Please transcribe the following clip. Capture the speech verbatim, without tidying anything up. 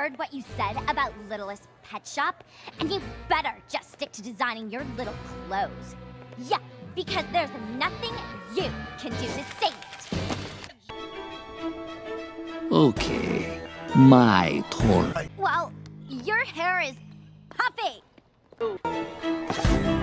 heard what you said about Littlest Pet Shop, and you better just stick to designing your little clothes. Yeah, because there's nothing you can do to save it. Okay, my turn. Well, your hair is puffy.